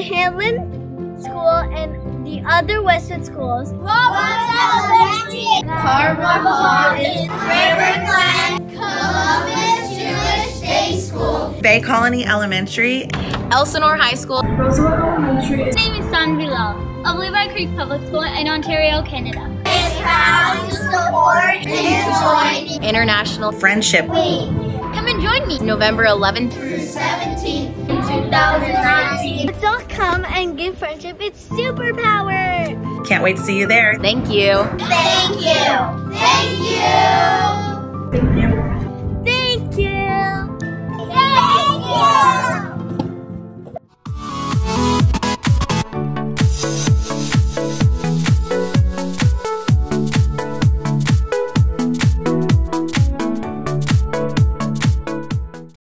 Hanlon School and the other Westwood schools. Elementary, Carver River Glen, Columbus Jewish Day School, Bay Colony Elementary, Elsinore High School, Roosevelt Elementary. My name is San Bilal of Levi Creek Public School in Ontario, Canada. is proud to support and join International Friendship Week Come and join me. November 11th through 17th in 2019. Let's all come and give friendship its superpower. Can't wait to see you there. Thank you. Thank you. Thank you. Thank you.